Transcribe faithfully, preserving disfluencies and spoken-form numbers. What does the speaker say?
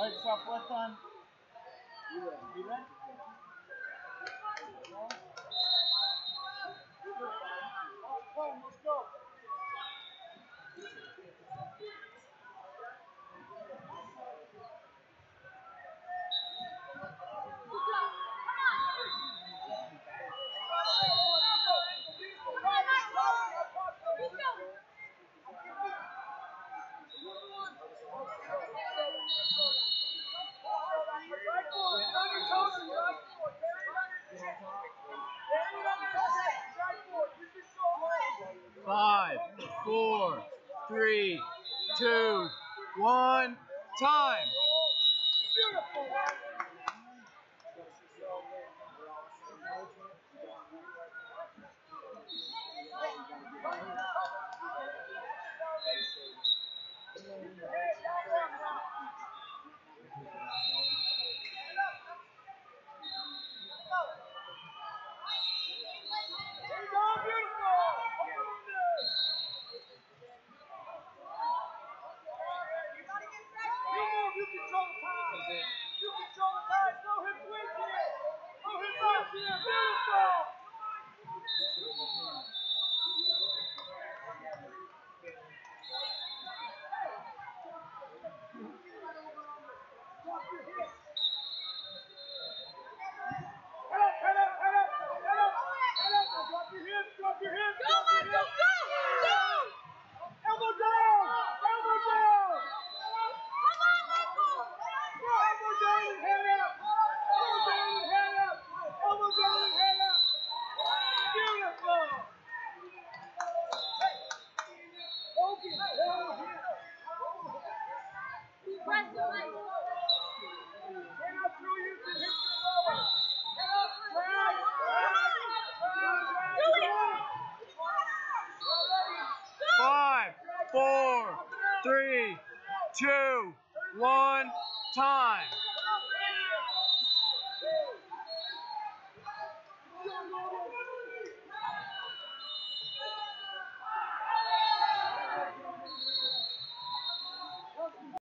Start yourself left on. You ready? You ready? Let's go. Five, four, three, two, one, time. You control the time. You control the time. Throw him quick here. Throw him back here. Beautiful. Drop your hips. Head up, head up, head up, head up, head up. Drop your hips, drop your hips. Go, Michael, go, go. Elbow down, elbow down. Come on, Michael. Elbow down and head up. Elbow down and head up. Elbow down and head up. Beautiful. Logan, down here. Press it, Michael. Get up through you to hit your lower. Get up, drag, drag, drag. Five, four, three, two, one, time.